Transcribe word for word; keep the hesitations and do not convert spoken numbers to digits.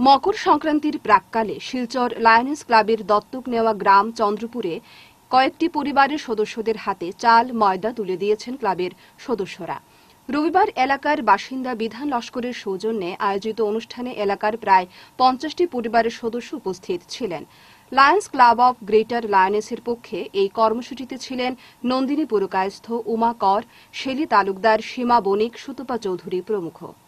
মকর সংক্রান্তির প্রাক্কালে শিলচর লায়নেস ক্লাবের দত্তক নেওয়া গ্রাম চন্দ্রপুরে কয়েকটি পরিবারের সদস্যদের হাতে চাল ময়দা তুলে দিয়েছেন ক্লাবের সদস্যরা। রবিবার এলাকার বাসিন্দা বিধান লস্করের সৌজন্যে আয়োজিত অনুষ্ঠানে এলাকার প্রায় পঞ্চাশটি পরিবারের সদস্য উপস্থিত ছিলেন। লায়ন্স ক্লাব অব গ্রেটার লায়নেসের পক্ষে এই কর্মসূচিতে ছিলেন নন্দিনী পুরকায়স্থ, উমা কর, শেলী তালুকদার, সীমা বণিক, সুতপা চৌধুরী প্রমুখ।